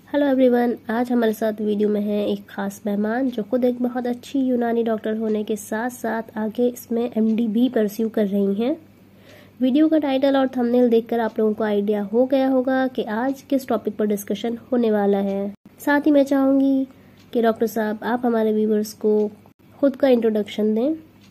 Hello everyone, आज हमारे साथ वीडियो में है एक खास मेहमान जो खुद एक बहुत अच्छी यूनानी डॉक्टर होने के साथ साथ आगे इसमें एमडी भी परस्यू कर रही हैं। वीडियो का टाइटल और थंबनेल देखकर आप लोगों को आइडिया हो गया होगा कि आज किस टॉपिक पर डिस्कशन होने वाला है। साथ ही मैं चाहूँगी कि डॉक्टर साहब आप हमारे व्यूवर्स को खुद का इंट्रोडक्शन दें।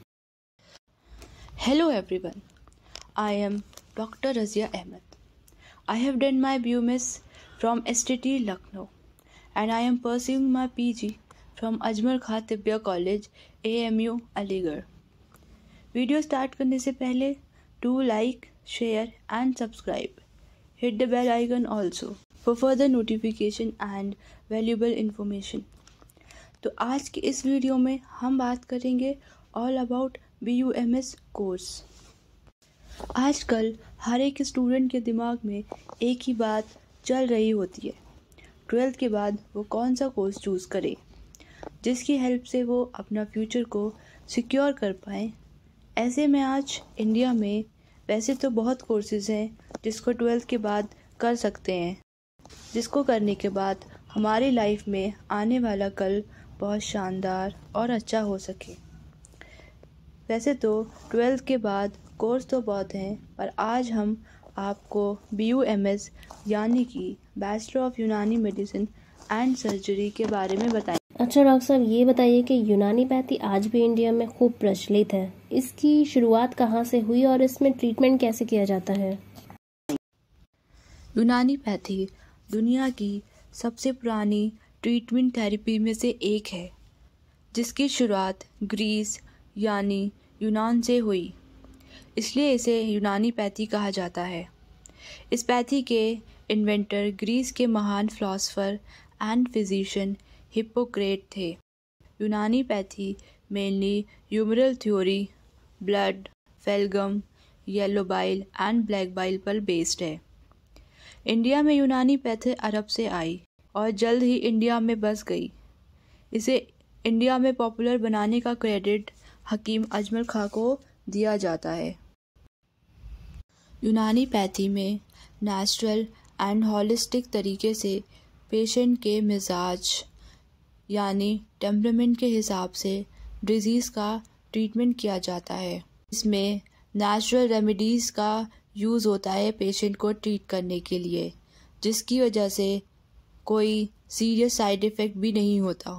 Hello everyone, I am Dr. Razia Ahmed. I have done my BUMS from STT Lucknow and I am pursuing my PG from Ajmal Khan Tibbia College, AMU Aligarh. Video start करने से पहले do like, share and subscribe. Hit the bell icon also for further notification and valuable information. तो आज के इस video में हम बात करेंगे ऑल अबाउट BUMS कोर्स। आजकल हर एक स्टूडेंट के दिमाग में एक ही बात चल रही होती है, 12th के बाद वो कौन सा कोर्स चूज़ करे जिसकी हेल्प से वो अपना फ्यूचर को सिक्योर कर पाएँ। ऐसे में आज इंडिया में वैसे तो बहुत कोर्सेज़ हैं जिसको 12th के बाद कर सकते हैं, जिसको करने के बाद हमारी लाइफ में आने वाला कल बहुत शानदार और अच्छा हो सके। वैसे तो 12th के बाद कोर्स तो बहुत हैं, पर आज हम आपको BUMS यानी कि bachelor of Unani medicine and surgery के बारे में बताएं। अच्छा डॉक्टर साहब, ये बताइए कि यूनानीपैथी आज भी इंडिया में खूब प्रचलित है। इसकी शुरुआत कहाँ से हुई और इसमें ट्रीटमेंट कैसे किया जाता है? यूनानीपैथी दुनिया की सबसे पुरानी ट्रीटमेंट थेरेपी में से एक है, जिसकी शुरुआत ग्रीस यानी यूनान से हुई, इसलिए इसे यूनानीपैथी कहा जाता है। इस पैथी के इन्वेंटर ग्रीस के महान फिलोसोफर एंड फिजिशियन हिप्पोक्रेट थे। Unanipathy mainly humoral theory, blood, phlegm, yellow bile and black bile पर बेस्ड है। इंडिया में यूनानीपैथी अरब से आई और जल्द ही इंडिया में बस गई। इसे इंडिया में पॉपुलर बनाने का क्रेडिट हकीम अजमल खां को दिया जाता है। यूनानीपैथी में नेचुरल एंड होलिस्टिक तरीके से पेशेंट के मिजाज यानी टेम्परामेंट के हिसाब से डिजीज़ का ट्रीटमेंट किया जाता है। इसमें नेचुरल रेमेडीज़ का यूज़ होता है पेशेंट को ट्रीट करने के लिए, जिसकी वजह से कोई सीरियस साइड इफ़ेक्ट भी नहीं होता।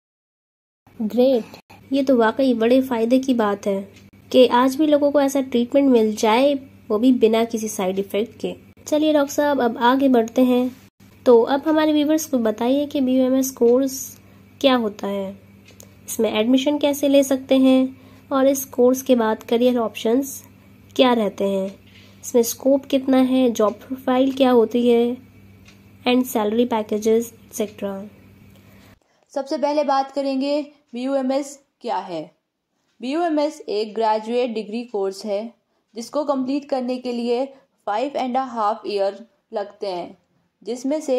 ग्रेट, ये तो वाकई बड़े फ़ायदे की बात है कि आज भी लोगों को ऐसा ट्रीटमेंट मिल जाए, वो भी बिना किसी साइड इफ़ेक्ट के। चलिए डॉक्टर साहब, अब आगे बढ़ते हैं। तो अब हमारे व्यूवर्स को बताइए कि BUMS कोर्स क्या होता है, इसमें एडमिशन कैसे ले सकते हैं और इस कोर्स के बाद करियर ऑप्शंस क्या रहते हैं, इसमें स्कोप कितना है, जॉब प्रोफाइल क्या होती है एंड सैलरी पैकेजेस एक्सेट्रा। सबसे पहले बात करेंगे BUMS क्या है। BUMS एक ग्रेजुएट डिग्री कोर्स है जिसको कंप्लीट करने के लिए 5.5 ईयर लगते हैं, जिसमें से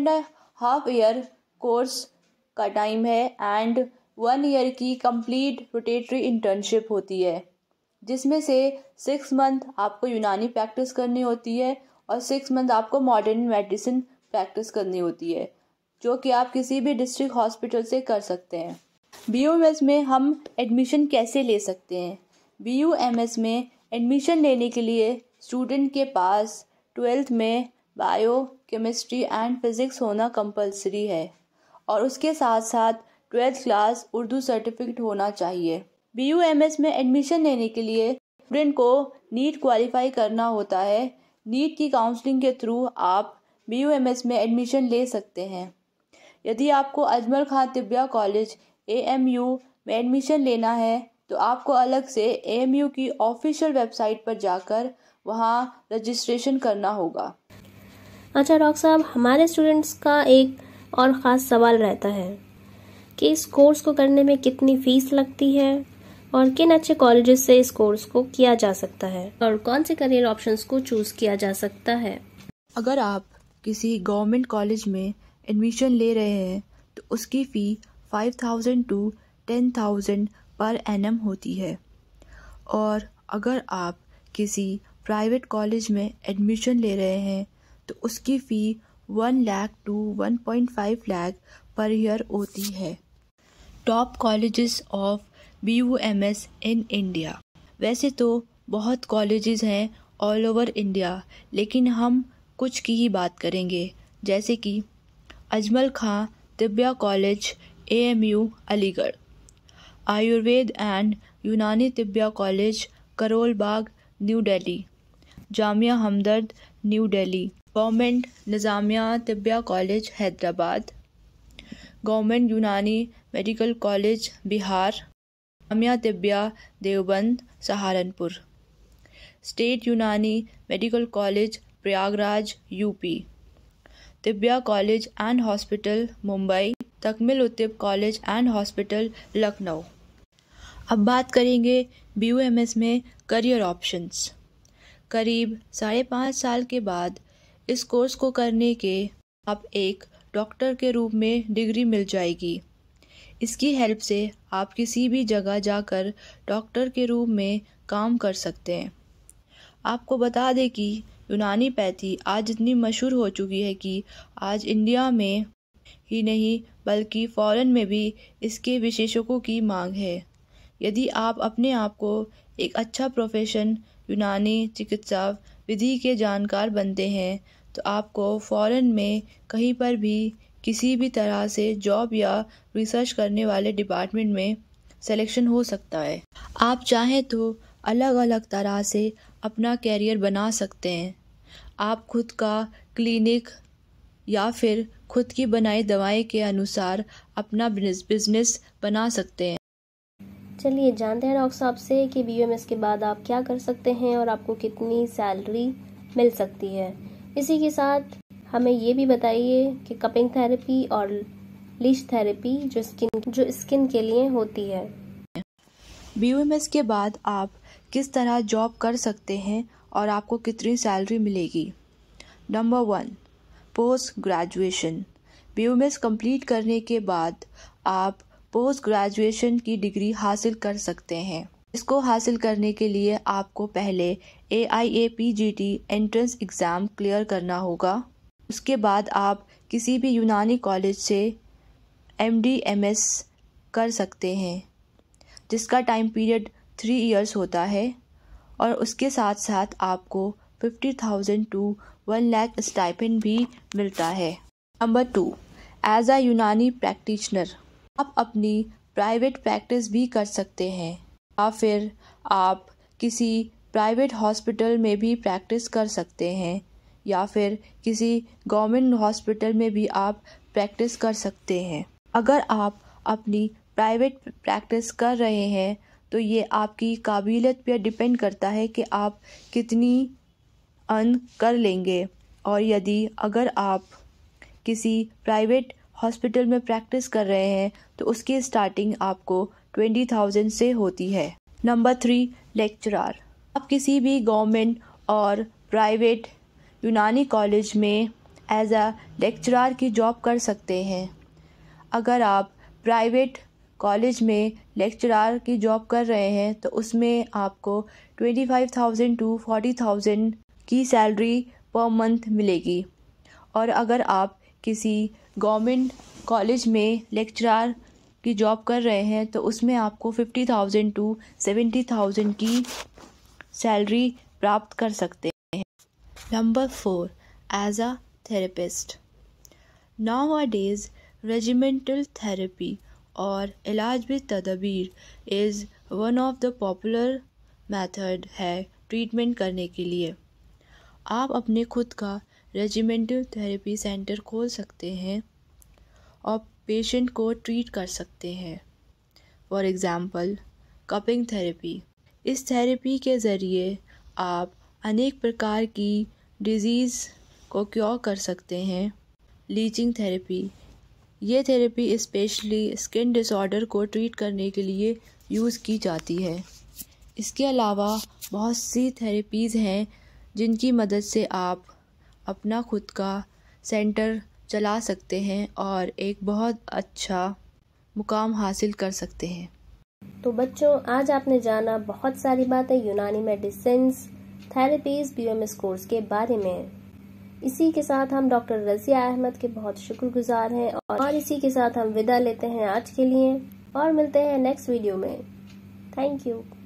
4.5 ईयर कोर्स का टाइम है एंड 1 ईयर की कंप्लीट रोटेटरी इंटर्नशिप होती है, जिसमें से 6 मंथ आपको यूनानी प्रैक्टिस करनी होती है और 6 मंथ आपको मॉडर्न मेडिसिन प्रैक्टिस करनी होती है, जो कि आप किसी भी डिस्ट्रिक्ट हॉस्पिटल से कर सकते हैं। BUMS में हम एडमिशन कैसे ले सकते हैं? BUMS में एडमिशन लेने के लिए स्टूडेंट के पास 12th में बायो, केमिस्ट्री एंड फिज़िक्स होना कंपलसरी है और उसके साथ साथ 12th क्लास उर्दू सर्टिफिकेट होना चाहिए। BUMS में एडमिशन लेने के लिए स्टूडेंट को नीट क्वालिफाई करना होता है। नीट की काउंसलिंग के थ्रू आप BUMS में एडमिशन ले सकते हैं। यदि आपको अजमल खान तिब्बिया कॉलेज AMU में एडमिशन लेना है तो आपको अलग से AMU की ऑफिशियल वेबसाइट पर जाकर वहाँ रजिस्ट्रेशन करना होगा। अच्छा डॉक्टर साहब, हमारे स्टूडेंट्स का एक और ख़ास सवाल रहता है कि इस कोर्स को करने में कितनी फ़ीस लगती है और किन अच्छे कॉलेजेस से इस कोर्स को किया जा सकता है और कौन से करियर ऑप्शंस को चूज़ किया जा सकता है। अगर आप किसी गवर्नमेंट कॉलेज में एडमिशन ले रहे हैं तो उसकी फ़ी 5,000 to 10,000 पर एनम होती है, और अगर आप किसी प्राइवेट कॉलेज में एडमिशन ले रहे हैं तो उसकी फ़ी 1 लाख टू 1.5 लाख पर ईयर होती है। Top colleges of BUMS in India. वैसे तो बहुत कॉलेजेस हैं ऑल ओवर इंडिया, लेकिन हम कुछ की ही बात करेंगे, जैसे कि Ajmal Khan Tibbia college AMU Aligarh, Ayurved and Unani Tibbia college Karol Bagh new Delhi, Jamia Hamdard new Delhi, government Nizamia Tibbia college Hyderabad, government Unani medical college Bihar, Jamia Tibbia Deoband Saharanpur, state Unani medical college Prayagraj UP, Tibbia college and hospital Mumbai, Takmil Uttib college and hospital Lucknow. अब बात करेंगे BUMS में करियर ऑप्शंस। करीब 5.5 साल के बाद इस कोर्स को करने के आप एक डॉक्टर के रूप में डिग्री मिल जाएगी। इसकी हेल्प से आप किसी भी जगह जाकर डॉक्टर के रूप में काम कर सकते हैं। आपको बता दें कि यूनानी पैथी आज इतनी मशहूर हो चुकी है कि आज इंडिया में ही नहीं बल्कि फ़ॉरेन में भी इसके विशेषज्ञों की मांग है। यदि आप अपने आप को एक अच्छा प्रोफेशन यूनानी चिकित्सा विधि के जानकार बनते हैं तो आपको फ़ॉरेन में कहीं पर भी किसी भी तरह से जॉब या रिसर्च करने वाले डिपार्टमेंट में सिलेक्शन हो सकता है। आप चाहें तो अलग अलग तरह से अपना कैरियर बना सकते हैं। आप खुद का क्लिनिक या फिर खुद की बनाई दवाई के अनुसार अपना बिजनेस बना सकते हैं। चलिए जानते हैं डॉक्टर साहब से कि BUMS के बाद आप क्या कर सकते हैं और आपको कितनी सैलरी मिल सकती है। इसी के साथ हमें ये भी बताइए कि कपिंग थेरेपी और लीच थेरेपी जो स्किन के लिए होती है। BUMS के बाद आप किस तरह जॉब कर सकते हैं और आपको कितनी सैलरी मिलेगी। Number 1, post graduation. BUMS complete करने के बाद आप पोस्ट ग्रेजुएशन की डिग्री हासिल कर सकते हैं। इसको हासिल करने के लिए आपको पहले AIAPGT एंट्रेंस एग्ज़ाम क्लियर करना होगा। उसके बाद आप किसी भी यूनानी कॉलेज से MD/MS कर सकते हैं, जिसका टाइम पीरियड 3 इयर्स होता है, और उसके साथ साथ आपको 50,000 टू 1 लाख स्टाइपेंड भी मिलता है। नंबर 2, एज अ यूनानी प्रैक्टिशनर। आप अपनी प्राइवेट प्रैक्टिस भी कर सकते हैं या फिर आप किसी प्राइवेट हॉस्पिटल में भी प्रैक्टिस कर सकते हैं या फिर किसी गवर्नमेंट हॉस्पिटल में भी आप प्रैक्टिस कर सकते हैं। अगर आप अपनी प्राइवेट प्रैक्टिस कर रहे हैं तो ये आपकी काबिलियत पर डिपेंड करता है कि आप कितनी अर्न कर लेंगे, और यदि अगर आप किसी प्राइवेट हॉस्पिटल में प्रैक्टिस कर रहे हैं तो उसकी स्टार्टिंग आपको 20,000 से होती है। Number 3, lecturer. आप किसी भी गवर्नमेंट और प्राइवेट यूनानी कॉलेज में एज अ लेक्चरर की जॉब कर सकते हैं। अगर आप प्राइवेट कॉलेज में लेक्चरर की जॉब कर रहे हैं तो उसमें आपको 25,000 टू 40,000 की सैलरी पर मंथ मिलेगी, और अगर आप किसी गवर्नमेंट कॉलेज में लेक्चरर की जॉब कर रहे हैं तो उसमें आपको 50,000 टू 70,000 की सैलरी प्राप्त कर सकते हैं। Number 4, as a therapist. Nowadays regimental therapy और इलाज भी तदबीर is one of the popular method है ट्रीटमेंट करने के लिए। आप अपने खुद का रेजिमेंटल थेरेपी सेंटर खोल सकते हैं और पेशेंट को ट्रीट कर सकते हैं। For example, cupping therapy. इस थेरेपी के ज़रिए आप अनेक प्रकार की डिजीज़ को क्योर कर सकते हैं। Leeching therapy. ये थेरेपी स्पेशली स्किन डिसऑर्डर को ट्रीट करने के लिए यूज़ की जाती है। इसके अलावा बहुत सी थेरेपीज़ हैं जिनकी मदद से आप अपना खुद का सेंटर चला सकते हैं और एक बहुत अच्छा मुकाम हासिल कर सकते हैं। तो बच्चों, आज आपने जाना बहुत सारी बातें यूनानी मेडिसिन्स, थेरेपीज़, BUMS कोर्स के बारे में। इसी के साथ हम डॉक्टर रज़िया अहमद के बहुत शुक्रगुजार हैं और इसी के साथ हम विदा लेते हैं आज के लिए और मिलते हैं नेक्स्ट वीडियो में। Thank you.